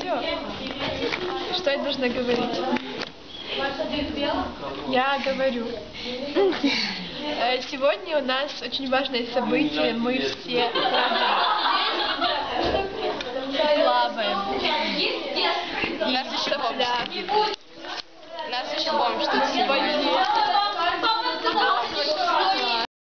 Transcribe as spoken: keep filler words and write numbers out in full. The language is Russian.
говорю. Что я должна говорить? Я говорю. Сегодня у нас очень важное событие. Мы все плаваем. Нас еще бомж. Нас еще бомж тут сегодня.